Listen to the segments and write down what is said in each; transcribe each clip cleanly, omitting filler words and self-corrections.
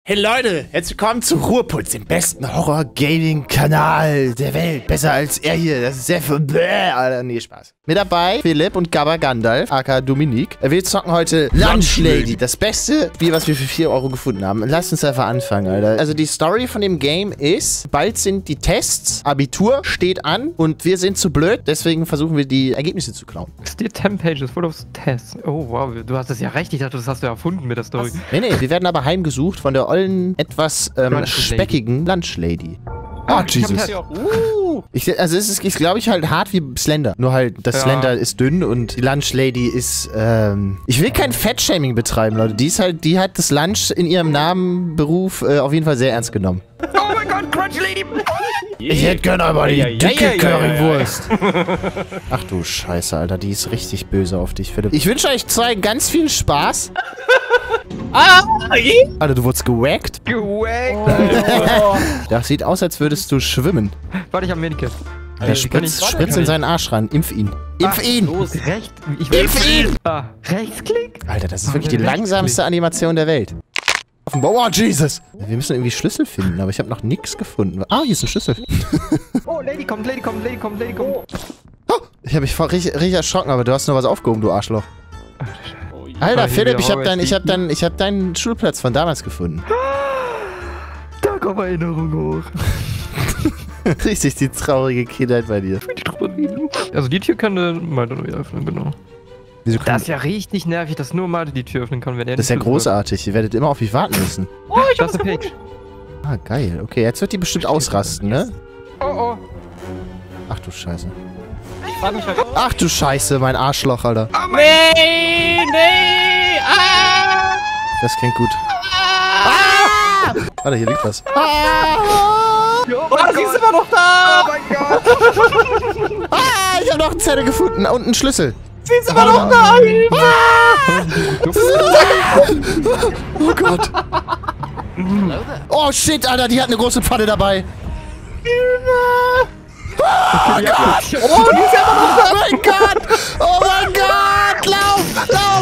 Hey Leute, herzlich willkommen zu Ruhepuls, dem besten Horror-Gaming-Kanal der Welt. Besser als er hier, das ist sehr viel Alter, nee, Spaß. Mit dabei Philipp und Gabba Gandalf, aka Dominik. Wir zocken heute Lunch Lady, das beste Spiel, was wir für 4 Euro gefunden haben. Lasst uns einfach anfangen, Alter. Also die Story von dem Game ist, bald sind die Tests, Abitur steht an und wir sind zu blöd, deswegen versuchen wir die Ergebnisse zu klauen. Steht 10 Pages full of tests. Oh wow, du hast es ja recht, ich dachte, das hast du erfunden mit der Story. Nee, wir werden aber heimgesucht von der ollen, etwas speckigen Lunch Lady. Oh, Jesus. Also es ist, glaube ich, halt hart wie Slender. Nur halt, das Slender ist dünn und die Lunch Lady ist, ich will kein Fettshaming betreiben, Leute. Die hat das Lunch in ihrem Namen, Beruf auf jeden Fall sehr ernst genommen. Oh mein Gott, Crunch Lady! Ich hätte gerne aber die dicke Currywurst. Ach du Scheiße, Alter, die ist richtig böse auf dich, Philipp. Ich wünsche euch zwei ganz viel Spaß. Alter, du wurdest gewackt. Das sieht aus, als würdest du schwimmen. Warte, ich hab Medikit. Der spritzt in seinen Arsch ran. Impf ihn. Impf ihn! Impf ihn! Rechtsklick? Alter, das ist wirklich die langsamste Animation der Welt. Oh, Jesus! Wir müssen irgendwie Schlüssel finden, aber ich habe noch nichts gefunden. Ah, hier ist ein Schlüssel. Oh, Lady kommt. Oh, ich habe mich voll richtig erschrocken, aber du hast nur was aufgehoben, du Arschloch. Alter, Philipp, ich hab deinen Schulplatz von damals gefunden. Da kommt Erinnerung hoch. Richtig die traurige Kindheit bei dir. Also die Tür kann Malte nur wieder öffnen, genau. Das ist ja richtig nervig, dass nur Malte die Tür öffnen kann, wenn er das ist ja großartig, ihr werdet immer auf mich warten müssen. Oh, ich hab's eine Page. Ah, geil. Okay, jetzt wird die bestimmt ausrasten, ne? Oh. Ach du Scheiße. Ich frag mich halt. Ach du Scheiße, mein Arschloch, Alter. Oh, nee! Ah! Das klingt gut. Ah! Warte, hier liegt was. Oh, sie ist immer noch da! Oh mein Gott! Ich habe noch einen Zettel gefunden und einen Schlüssel. Sie ist immer noch da! Oh Gott. Oh shit, Alter, die hat eine große Pfanne dabei. Oh Gott! Oh, die ist immer noch da! Oh mein Gott! Oh mein Gott! Lauf!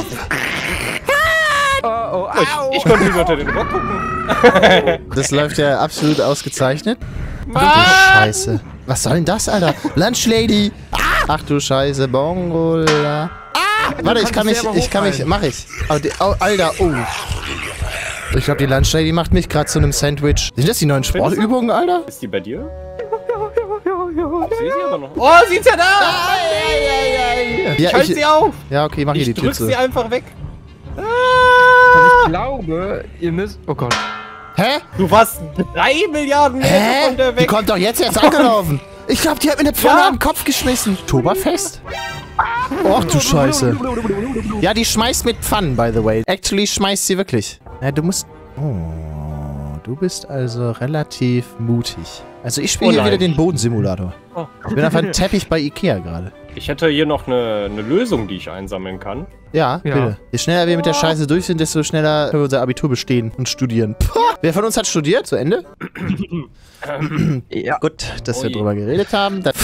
Ich konnte nicht unter den Rock gucken. Das läuft ja absolut ausgezeichnet. Ach du Scheiße. Was soll denn das, Alter? Lunch Lady! Ach du Scheiße, Bongola. Warte, mach ich. Oh, Alter, oh. Ich glaube, die Lunch Lady macht mich gerade zu einem Sandwich. Sind das die neuen Sportübungen, Alter? Ist die bei dir? Ich sehe sie aber noch. Oh, sie ist ja da! Ich halte sie auf! Ja, okay, mach hier die Tür zu. Ich drück sie einfach weg. Ich glaube, ihr müsst... Oh Gott. Hä? Du warst 3 Milliarden Meter von der weg. Die kommt doch jetzt angelaufen. Ich glaube, die hat mir eine Pfanne am Kopf geschmissen. Oktoberfest? Och du Scheiße. Ja, die schmeißt mit Pfannen, by the way. Actually schmeißt sie wirklich. Ja, du musst... Oh, du bist also relativ mutig. Also ich spiele hier wieder den Bodensimulator. Ich bin auf einem Teppich bei Ikea gerade. Ich hätte hier noch eine Lösung, die ich einsammeln kann. Ja, bitte. Je schneller wir mit der Scheiße durch sind, desto schneller können wir unser Abitur bestehen und studieren. Wer von uns hat studiert? Zu Ende? Ja. Gut, dass wir drüber geredet haben. Nein!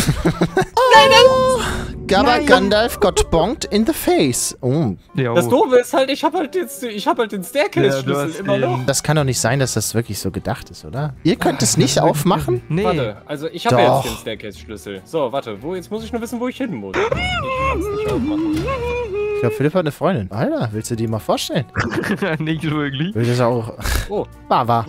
Gabba Gandalf got bonked in the face. Oh. Das Doofe ist halt, ich hab halt den Staircase-Schlüssel immer noch. Das kann doch nicht sein, dass das wirklich so gedacht ist, oder? Ihr könnt es nicht aufmachen? Nee. Warte, also ich habe ja jetzt den Staircase-Schlüssel. So, warte, jetzt muss ich nur wissen, wo ich hin muss. Ich kann's nicht aufmachen. Ich glaube, Philipp hat eine Freundin. Alter, willst du die mal vorstellen? Nicht wirklich. Will das auch... Oh. Wawa.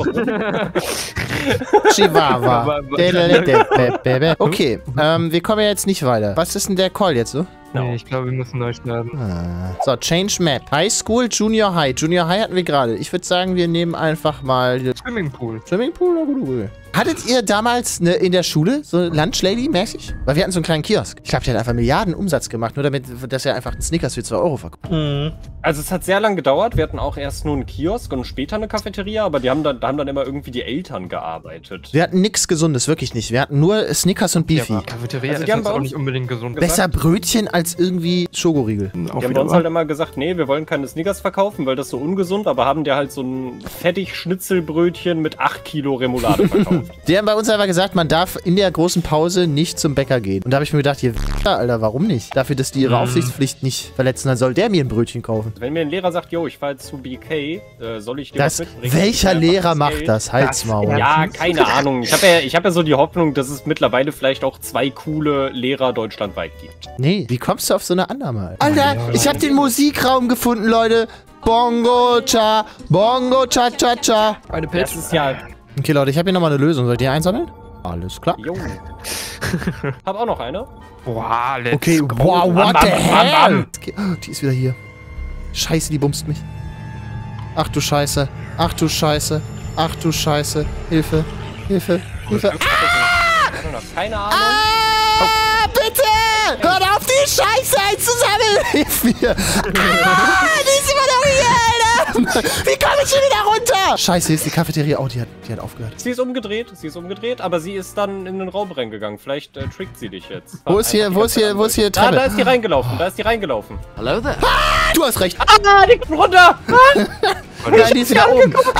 Chihuahua. Okay, wir kommen ja jetzt nicht weiter. Was ist denn der Call jetzt so? Nee, ich glaube, wir müssen neu starten. So, Change Map. High School, Junior High. Junior High hatten wir gerade. Ich würde sagen, wir nehmen einfach mal... Swimmingpool. Swimmingpool? Hattet ihr damals in der Schule so Lunch Lady-mäßig? Weil wir hatten so einen kleinen Kiosk. Ich glaube, der hat einfach Milliarden Umsatz gemacht, nur damit, dass er einfach einen Snickers für 2 Euro verkauft. Also es hat sehr lange gedauert. Wir hatten auch erst nur einen Kiosk und später eine Cafeteria, aber da haben dann immer irgendwie die Eltern gearbeitet. Wir hatten nichts Gesundes, wirklich nicht. Wir hatten nur Snickers und Beefy. Ja, Cafeteria ist auch nicht unbedingt gesund. Besser Brötchen als als irgendwie Schokoriegel. Die haben uns halt immer gesagt, nee, wir wollen keine Snickers verkaufen, weil das so ungesund, aber haben dir halt so ein Fettig-Schnitzelbrötchen mit 8 Kilo Remoulade verkauft. Die haben bei uns einfach gesagt, man darf in der großen Pause nicht zum Bäcker gehen. Und da habe ich mir gedacht, ihr Alter, warum nicht? Dafür, dass die ihre Aufsichtspflicht nicht verletzen, dann soll der mir ein Brötchen kaufen. Wenn mir ein Lehrer sagt, yo, ich fahre jetzt zu BK, soll ich dir was mitbringen? Welcher Lehrer macht das? Halsmaul. Ja, keine Ahnung. Ich hab ja so die Hoffnung, dass es mittlerweile vielleicht auch 2 coole Lehrer deutschlandweit gibt. Nee, wie kommst du auf so eine Annahme? Alter, ich habe den Musikraum gefunden, Leute. Bongo cha cha cha. Eine Pitch. Das ist ja... Okay, Leute, ich habe hier nochmal eine Lösung. Soll ich die einsammeln? Alles klar. Jo. Hab auch noch eine. Boah, let's Okay, go. wow, what Bam, the bam, hell? bam, Oh, die ist wieder hier. Scheiße, die bumst mich. Ach du Scheiße. Ach du Scheiße. Ach du Scheiße. Hilfe. Hilfe. Hilfe. Keine Ahnung. Ah, bitte! Hört auf, die Scheiße einzusammeln! Hilf mir! Ah, die ist immer noch hier, Alter! Wie komme ich hier wieder runter? Scheiße, hier ist die Cafeteria. Oh, die hat aufgehört. Sie ist umgedreht, aber sie ist dann in den Raum reingegangen. Vielleicht trickt sie dich jetzt. Wo ist hier Treppe? Da ist die reingelaufen, Hello there. Ah, du hast recht. Ah, die kommt runter! Nein, die ist wieder oben. Ah!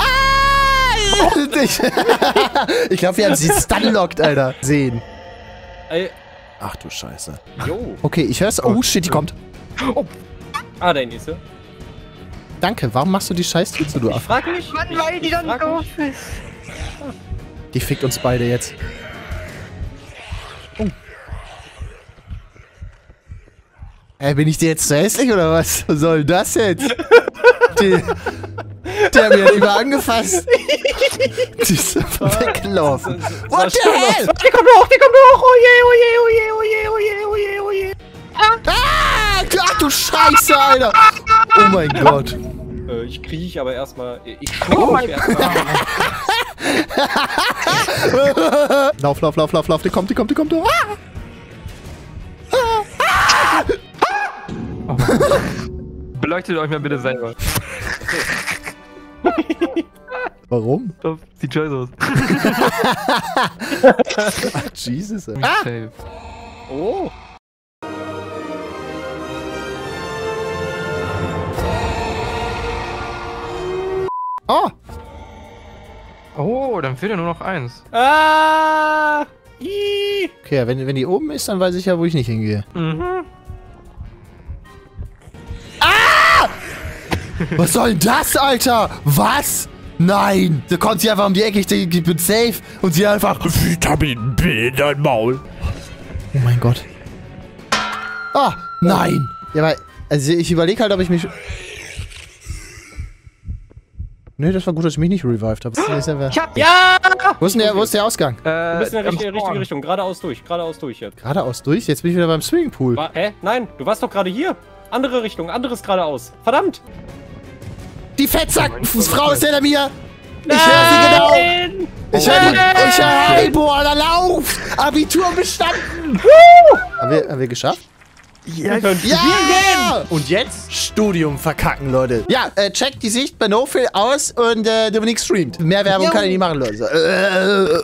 Ich glaube, wir haben sie stunlocked, Alter. Sehen. Ey, Ach du Scheiße. jo. Okay, ich höre es. Oh, shit, die kommt. Oh. Ah, da ist sie. Danke, warum machst du die Scheiß-Tüte, du Ich Affe? frag mich. Mann, weil die dann doof ist. Die fickt uns beide jetzt. Oh. Bin ich dir jetzt zu hässlich oder was? Was soll das jetzt? Der hat mich ja nicht mal angefasst. Die ist einfach weggelaufen. What the hell? Die kommt hoch! Oh je! Ah, ach du Scheiße, Alter. Oh mein Gott. Ich kriech aber erstmal. Ich schnaufe erstmal. Lauf. Die kommt. Oh. Beleuchtet euch mal bitte selber. Warum? Das sieht scheiße aus. Ach, Jesus, ey. Safe. Oh. Oh. Oh, dann fehlt ja nur noch eins. Ah! Ii. Okay, wenn die oben ist, dann weiß ich ja, wo ich nicht hingehe. Mhm. Was soll denn das, Alter? Was? Nein! Da kommt sie einfach um die Ecke, ich denke, ich bin safe. Und sie einfach Vitamin B in dein Maul. Oh mein Gott. Ah, nein! Ja, aber, also ich überlege halt, ob ich mich... Nö, das war gut, dass ich mich nicht revived habe. Ja! Wo ist der Ausgang? Du bist in der richtige Richtung. Geradeaus durch jetzt. Geradeaus durch? Jetzt bin ich wieder beim Swimmingpool. Hä? Nein, du warst doch gerade hier. Andere Richtung, anderes geradeaus. Verdammt! Die Fettsackfrau ist hinter mir! Ich höre sie genau! Ich höre Haribo, Alter, lauf! Abitur bestanden! Haben wir geschafft? Ja, Ja! Und jetzt Studium verkacken, Leute. Ja, checkt die Sicht bei NoFil aus und Dominik streamt. Mehr Werbung kann ich nicht machen, Leute.